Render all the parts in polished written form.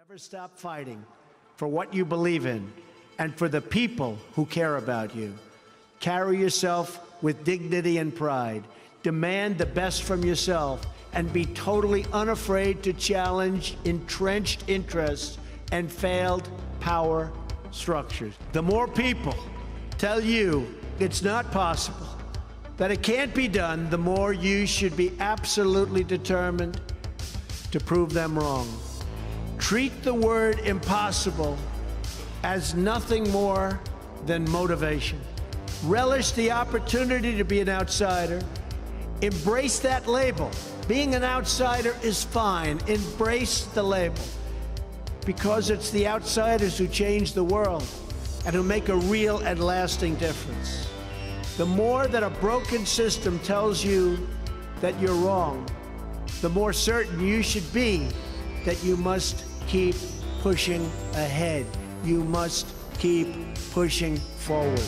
Never stop fighting for what you believe in and for the people who care about you. Carry yourself with dignity and pride. Demand the best from yourself and be totally unafraid to challenge entrenched interests and failed power structures. The more people tell you it's not possible, that it can't be done, the more you should be absolutely determined to prove them wrong. Treat the word impossible as nothing more than motivation. Relish the opportunity to be an outsider. Embrace that label. Being an outsider is fine. Embrace the label. Because it's the outsiders who change the world and who make a real and lasting difference. The more that a broken system tells you that you're wrong, the more certain you should be that you must keep pushing ahead. You must keep pushing forward.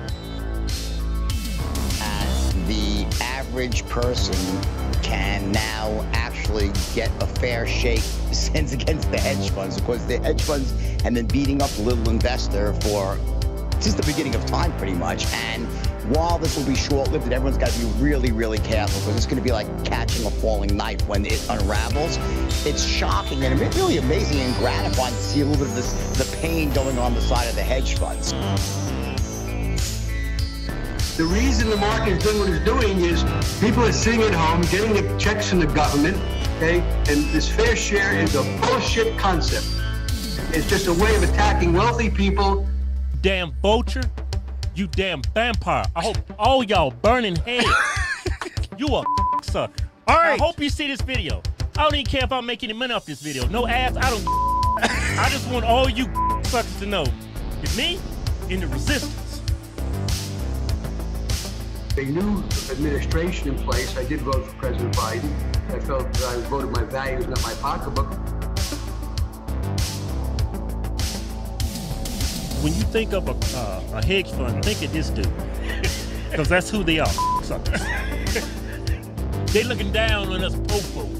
The average person can now actually get a fair shake since against the hedge funds, because the hedge funds have been beating up the little investor for since the beginning of time, pretty much. And while this will be short-lived, and everyone's got to be really, really careful, because it's going to be like catching a falling knife when it unravels. It's shocking and really amazing and gratifying to see a little bit of the pain going on the side of the hedge funds. The reason the market is doing what it's doing is people are sitting at home getting the checks from the government, okay? And this fair share is a bullshit concept. It's just a way of attacking wealthy people. Damn vulture, you damn vampire. I hope all y'all burn in hell. You a sucker. All right. I hope you see this video. I don't even care if I make any money off this video. No ads, I don't. I just want all you suckers to know it's me in the resistance. A new administration in place. I did vote for President Biden. I felt that I voted my values, not my pocketbook. When you think of a hedge fund, think of this dude. Because that's who they are, suckers. They looking down on us po-po.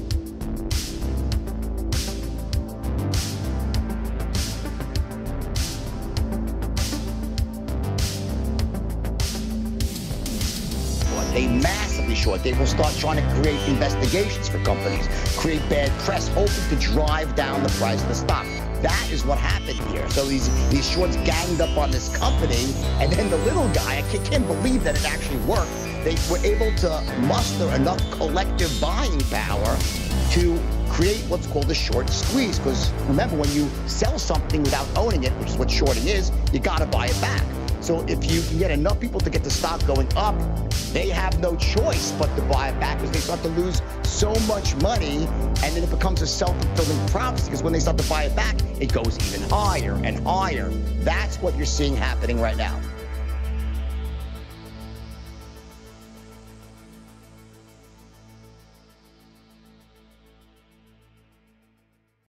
They massively short. They will start trying to create investigations for companies, create bad press, hoping to drive down the price of the stock. That is what happened here. So these shorts ganged up on this company, and then the little guy, I can't believe that it actually worked. They were able to muster enough collective buying power to create what's called a short squeeze. Because remember, when you sell something without owning it, which is what shorting is, you got to buy it back. So if you can get enough people to get the stock going up, they have no choice but to buy it back, because they start to lose so much money, and then it becomes a self-fulfilling prophecy, because when they start to buy it back, it goes even higher and higher. That's what you're seeing happening right now.